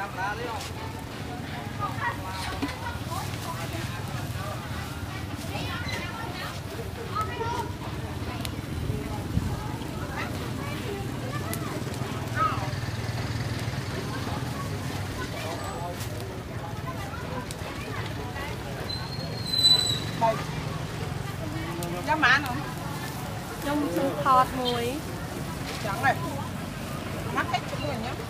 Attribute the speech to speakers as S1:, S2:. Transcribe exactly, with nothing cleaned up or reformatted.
S1: Dám bán không?
S2: Nhung sư thọt muối.
S1: Trắng này. Mắc hết chúng mình nhá.